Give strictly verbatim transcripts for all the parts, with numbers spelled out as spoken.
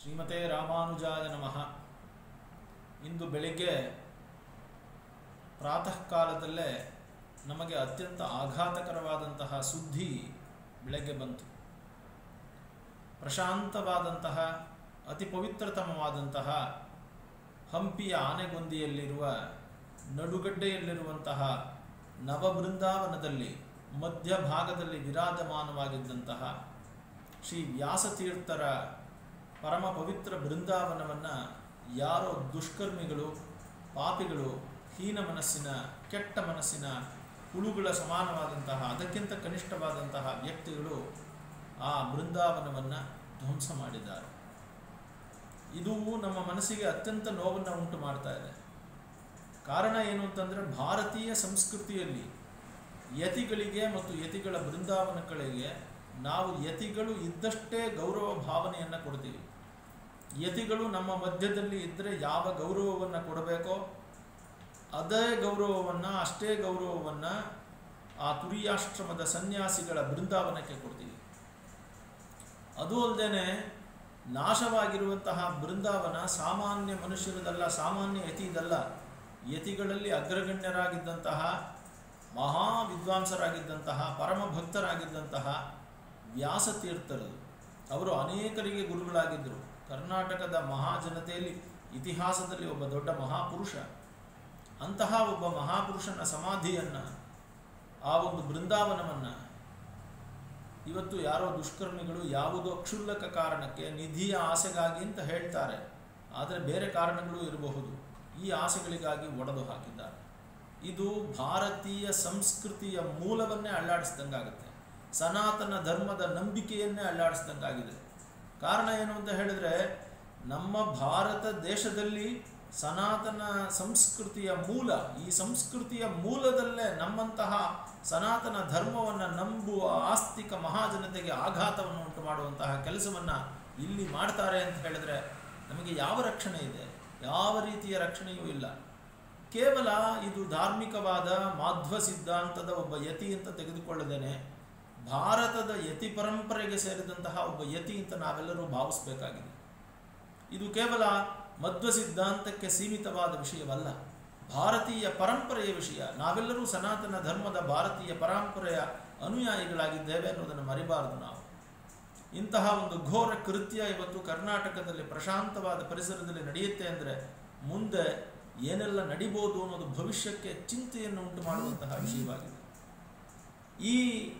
ಶ್ರೀಮತೆ ರಾಮಾನುಜಾಯ ನಮಃ. ಇಂದು ಬೆಳಿಗ್ಗೆ ಪ್ರಾತಃ ಕಾಲದಲ್ಲೇ ನಮಗೆ ಅತ್ಯಂತ ಆಘಾತಕರವಾದಂತಹ ಸುದ್ದಿ ಬೆಳಗ್ಗೆ ಬಂತು. ಪ್ರಶಾಂತವಾದಂತಹ ಅತಿ ಪವಿತ್ರತಮವಾದಂತಹ ಹಂಪಿಯ ಆನೆಗೊಂದಿಯಲ್ಲಿರುವ ನಡುಗಡ್ಡೆಯಲ್ಲಿರುವಂತಹ ನವಬೃಂದಾವನದಲ್ಲಿ ಮಧ್ಯಭಾಗದಲ್ಲಿ ವಿರಾಜಮಾನವಾಗಿದ್ದಂತಹ ಶ್ರೀ ವ್ಯಾಸತೀರ್ಥರ ಪರಮ ಪವಿತ್ರ ಬೃಂದಾವನವನ್ನು ಯಾರೋ ದುಷ್ಕರ್ಮಿಗಳು, ಪಾಪಿಗಳು, ಹೀನ ಮನಸ್ಸಿನ, ಕೆಟ್ಟ ಮನಸ್ಸಿನ ಹುಳುಗಳ ಸಮಾನವಾದಂತಹ ಅದಕ್ಕಿಂತ ಕನಿಷ್ಠವಾದಂತಹ ವ್ಯಕ್ತಿಗಳು ಆ ಬೃಂದಾವನವನ್ನು ಧ್ವಂಸ ಮಾಡಿದ್ದಾರೆ. ಇದು ನಮ್ಮ ಮನಸ್ಸಿಗೆ ಅತ್ಯಂತ ನೋವನ್ನು ಉಂಟು ಮಾಡ್ತಾ ಇದೆ. ಕಾರಣ ಏನು ಅಂತಂದರೆ, ಭಾರತೀಯ ಸಂಸ್ಕೃತಿಯಲ್ಲಿ ಯತಿಗಳಿಗೆ ಮತ್ತು ಯತಿಗಳ ಬೃಂದಾವನಗಳಿಗೆ ನಾವು ಯತಿಗಳು ಇದ್ದಷ್ಟೇ ಗೌರವ ಭಾವನೆಯನ್ನು ಕೊಡ್ತೀವಿ. ಯತಿಗಳು ನಮ್ಮ ಮಧ್ಯದಲ್ಲಿ ಇದ್ದರೆ ಯಾವ ಗೌರವವನ್ನು ಕೊಡಬೇಕೋ ಅದೇ ಗೌರವವನ್ನು, ಅಷ್ಟೇ ಗೌರವವನ್ನು ಆ ತುರಿಯಾಶ್ರಮದ ಸನ್ಯಾಸಿಗಳ ಬೃಂದಾವನಕ್ಕೆ ಕೊಡ್ತೀವಿ. ಅದು ಅಲ್ಲದೆ ನಾಶವಾಗಿರುವಂತಹ ಬೃಂದಾವನ ಸಾಮಾನ್ಯ ಮನುಷ್ಯರದಲ್ಲ, ಸಾಮಾನ್ಯ ಯತಿದಲ್ಲ. ಯತಿಗಳಲ್ಲಿ ಅಗ್ರಗಣ್ಯರಾಗಿದ್ದಂತಹ, ಮಹಾ ವಿದ್ವಾಂಸರಾಗಿದ್ದಂತಹ, ಪರಮ ಭಕ್ತರಾಗಿದ್ದಂತಹ ವ್ಯಾಸತೀರ್ಥರು. ಅವರು ಅನೇಕರಿಗೆ ಗುರುಗಳಾಗಿದ್ದರು. ಕರ್ನಾಟಕದ ಮಹಾಜನತೆಯಲ್ಲಿ ಇತಿಹಾಸದಲ್ಲಿ ಒಬ್ಬ ದೊಡ್ಡ ಮಹಾಪುರುಷ. ಅಂತಹ ಒಬ್ಬ ಮಹಾಪುರುಷನ ಸಮಾಧಿಯನ್ನು, ಆ ಒಂದು ಬೃಂದಾವನವನ್ನು ಇವತ್ತು ಯಾರೋ ದುಷ್ಕರ್ಮಿಗಳು ಯಾವುದೋ ಕ್ಷುಲ್ಲಕ ಕಾರಣಕ್ಕೆ, ನಿಧಿಯ ಆಸೆಗಾಗಿ ಅಂತ ಹೇಳ್ತಾರೆ, ಆದರೆ ಬೇರೆ ಕಾರಣಗಳು ಇರಬಹುದು, ಈ ಆಸೆಗಳಿಗಾಗಿ ಒಡೆದು ಹಾಕಿದ್ದಾರೆ. ಇದು ಭಾರತೀಯ ಸಂಸ್ಕೃತಿಯ ಮೂಲವನ್ನೇ ಅಲ್ಲಾಡಿಸ್ದಂಗಾಗುತ್ತೆ. ಸನಾತನ ಧರ್ಮದ ನಂಬಿಕೆಯನ್ನೇ ಅಲ್ಲಾಡಿಸ್ದಂಗಾಗಿದೆ. ಕಾರಣ ಏನು ಅಂತ ಹೇಳಿದರೆ, ನಮ್ಮ ಭಾರತ ದೇಶದಲ್ಲಿ ಸನಾತನ ಸಂಸ್ಕೃತಿಯ ಮೂಲ, ಈ ಸಂಸ್ಕೃತಿಯ ಮೂಲದಲ್ಲೇ ನಮ್ಮಂತಹ ಸನಾತನ ಧರ್ಮವನ್ನು ನಂಬುವ ಆಸ್ತಿಕ ಮಹಾಜನತೆಗೆ ಆಘಾತವನ್ನು ಉಂಟು ಮಾಡುವಂತಹ ಕೆಲಸವನ್ನು ಇಲ್ಲಿ ಮಾಡ್ತಾರೆ ಅಂತ ಹೇಳಿದರೆ ನಮಗೆ ಯಾವ ರಕ್ಷಣೆ ಇದೆ? ಯಾವ ರೀತಿಯ ರಕ್ಷಣೆಯೂ ಇಲ್ಲ. ಕೇವಲ ಇದು ಧಾರ್ಮಿಕವಾದ ಮಾಧ್ವ ಸಿದ್ಧಾಂತದ ಒಬ್ಬ ಯತಿ ಅಂತ ತೆಗೆದುಕೊಳ್ಳದೇನೆ ಭಾರತದ ಯತಿ ಪರಂಪರೆಗೆ ಸೇರಿದಂತಹ ಒಬ್ಬ ಯತಿ ಅಂತ ನಾವೆಲ್ಲರೂ ಭಾವಿಸಬೇಕಾಗಿದೆ. ಇದು ಕೇವಲ ಮಧ್ವ ಸಿದ್ಧಾಂತಕ್ಕೆ ಸೀಮಿತವಾದ ವಿಷಯವಲ್ಲ, ಭಾರತೀಯ ಪರಂಪರೆಯ ವಿಷಯ. ನಾವೆಲ್ಲರೂ ಸನಾತನ ಧರ್ಮದ ಭಾರತೀಯ ಪರಂಪರೆಯ ಅನುಯಾಯಿಗಳಾಗಿದ್ದೇವೆ ಅನ್ನೋದನ್ನು ಮರಿಬಾರದು ನಾವು. ಇಂತಹ ಒಂದು ಘೋರ ಕೃತ್ಯ ಇವತ್ತು ಕರ್ನಾಟಕದಲ್ಲಿ ಪ್ರಶಾಂತವಾದ ಪರಿಸರದಲ್ಲಿ ನಡೆಯುತ್ತೆ ಅಂದರೆ ಮುಂದೆ ಏನೆಲ್ಲ ನಡಿಬೋದು ಅನ್ನೋದು ಭವಿಷ್ಯಕ್ಕೆ ಚಿಂತೆಯನ್ನು ಉಂಟು ಮಾಡುವಂತಹ ವಿಷಯವಾಗಿದೆ. ಈ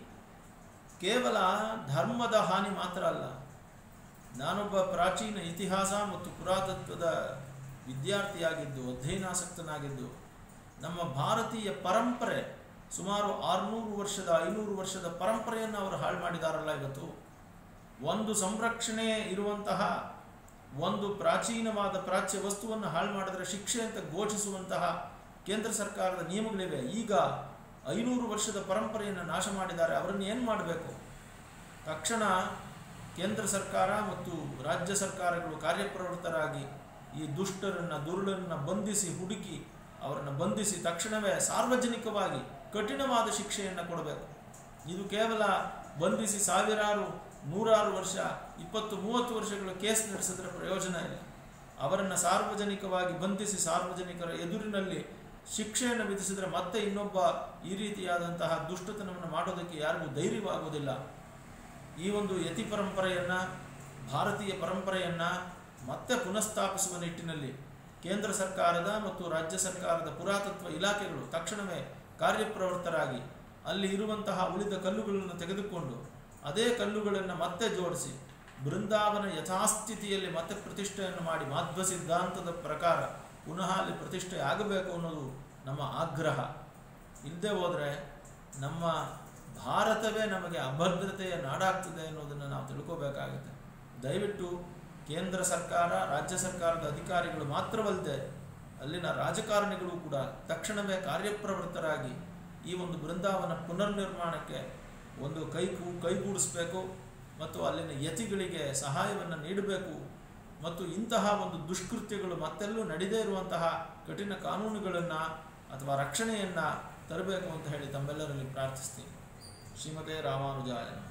ಕೇವಲ ಧರ್ಮದ ಹಾನಿ ಮಾತ್ರ ಅಲ್ಲ. ನಾನೊಬ್ಬ ಪ್ರಾಚೀನ ಇತಿಹಾಸ ಮತ್ತು ಪುರಾತತ್ವದ ವಿದ್ಯಾರ್ಥಿಯಾಗಿದ್ದು, ಅಧ್ಯಯನಾಸಕ್ತನಾಗಿದ್ದು, ನಮ್ಮ ಭಾರತೀಯ ಪರಂಪರೆ ಸುಮಾರು ಆರುನೂರು ವರ್ಷದ ಐನೂರು ವರ್ಷದ ಪರಂಪರೆಯನ್ನು ಅವರು ಹಾಳು ಮಾಡಿದಾರಲ್ಲ. ಇವತ್ತು ಒಂದು ಸಂರಕ್ಷಣೆ ಇರುವಂತಹ ಒಂದು ಪ್ರಾಚೀನವಾದ ಪ್ರಾಚ್ಯ ವಸ್ತುವನ್ನು ಹಾಳು ಮಾಡಿದ್ರೆ ಶಿಕ್ಷೆ ಅಂತ ಘೋಷಿಸುವಂತಹ ಕೇಂದ್ರ ಸರ್ಕಾರದ ನಿಯಮಗಳಿವೆ. ಈಗ ಐನೂರು ವರ್ಷದ ಪರಂಪರೆಯನ್ನು ನಾಶ ಮಾಡಿದ್ದಾರೆ. ಅವರನ್ನು ಏನು ಮಾಡಬೇಕು? ತಕ್ಷಣ ಕೇಂದ್ರ ಸರ್ಕಾರ ಮತ್ತು ರಾಜ್ಯ ಸರ್ಕಾರಗಳು ಕಾರ್ಯಪ್ರವೃತ್ತರಾಗಿ ಈ ದುಷ್ಟರನ್ನು, ದುರುಳನ್ನು ಬಂಧಿಸಿ, ಹುಡುಕಿ ಅವರನ್ನು ಬಂಧಿಸಿ ತಕ್ಷಣವೇ ಸಾರ್ವಜನಿಕವಾಗಿ ಕಠಿಣವಾದ ಶಿಕ್ಷೆಯನ್ನು ಕೊಡಬೇಕು. ಇದು ಕೇವಲ ಬಂಧಿಸಿ ಸಾವಿರಾರು, ನೂರಾರು ವರ್ಷ, ಇಪ್ಪತ್ತು ಮೂವತ್ತು ವರ್ಷಗಳ ಕೇಸ್ ನಡೆಸಿದ್ರೆ ಪ್ರಯೋಜನ ಇಲ್ಲ. ಅವರನ್ನು ಸಾರ್ವಜನಿಕವಾಗಿ ಬಂಧಿಸಿ ಸಾರ್ವಜನಿಕರ ಎದುರಿನಲ್ಲಿ ಶಿಕ್ಷೆಯನ್ನು ವಿಧಿಸಿದರೆ ಮತ್ತೆ ಇನ್ನೊಬ್ಬ ಈ ರೀತಿಯಾದಂತಹ ದುಷ್ಟತನವನ್ನು ಮಾಡೋದಕ್ಕೆ ಯಾರಿಗೂ ಧೈರ್ಯವಾಗುವುದಿಲ್ಲ. ಈ ಒಂದು ಯತಿ ಪರಂಪರೆಯನ್ನು, ಭಾರತೀಯ ಪರಂಪರೆಯನ್ನು ಮತ್ತೆ ಪುನಃಸ್ಥಾಪಿಸುವ ನಿಟ್ಟಿನಲ್ಲಿ ಕೇಂದ್ರ ಸರ್ಕಾರದ ಮತ್ತು ರಾಜ್ಯ ಸರ್ಕಾರದ ಪುರಾತತ್ವ ಇಲಾಖೆಗಳು ತಕ್ಷಣವೇ ಕಾರ್ಯಪ್ರವೃತ್ತರಾಗಿ ಅಲ್ಲಿ ಇರುವಂತಹ ಉಳಿದ ಕಲ್ಲುಗಳನ್ನು ತೆಗೆದುಕೊಂಡು ಅದೇ ಕಲ್ಲುಗಳನ್ನು ಮತ್ತೆ ಜೋಡಿಸಿ ಬೃಂದಾವನ ಯಥಾಸ್ಥಿತಿಯಲ್ಲಿ ಮತ್ತೆ ಪ್ರತಿಷ್ಠೆಯನ್ನು ಮಾಡಿ ಮಾಧ್ವ ಸಿದ್ಧಾಂತದ ಪ್ರಕಾರ ಪುನಃ ಅಲ್ಲಿ ಪ್ರತಿಷ್ಠೆ ಆಗಬೇಕು ಅನ್ನೋದು ನಮ್ಮ ಆಗ್ರಹ. ಇಲ್ಲದೆ ಹೋದರೆ ನಮ್ಮ ಭಾರತವೇ ನಮಗೆ ಅಭದ್ರತೆಯ ನಾಡಾಗ್ತದೆ ಅನ್ನೋದನ್ನು ನಾವು ತಿಳ್ಕೋಬೇಕಾಗುತ್ತೆ. ದಯವಿಟ್ಟು ಕೇಂದ್ರ ಸರ್ಕಾರ, ರಾಜ್ಯ ಸರ್ಕಾರದ ಅಧಿಕಾರಿಗಳು ಮಾತ್ರವಲ್ಲದೆ ಅಲ್ಲಿನ ರಾಜಕಾರಣಿಗಳು ಕೂಡ ತಕ್ಷಣವೇ ಕಾರ್ಯಪ್ರವೃತ್ತರಾಗಿ ಈ ಒಂದು ಬೃಂದಾವನ ಪುನರ್ನಿರ್ಮಾಣಕ್ಕೆ ಒಂದು ಕೈ ಕೈಗೂಡಿಸಬೇಕು ಮತ್ತು ಅಲ್ಲಿನ ಯತಿಗಳಿಗೆ ಸಹಾಯವನ್ನು ನೀಡಬೇಕು ಮತ್ತು ಇಂತಹ ಒಂದು ದುಷ್ಕೃತ್ಯಗಳು ಮತ್ತೆಲ್ಲೂ ನಡೆದೇ ಇರುವಂತಹ ಕಠಿಣ ಕಾನೂನುಗಳನ್ನು ಅಥವಾ ರಕ್ಷಣೆಯನ್ನು ತರಬೇಕು ಅಂತ ಹೇಳಿ ತಮ್ಮೆಲ್ಲರಲ್ಲಿ ಪ್ರಾರ್ಥಿಸ್ತೀನಿ. ಶ್ರೀಮತೆ ರಾಮಾನುಜಾಯ.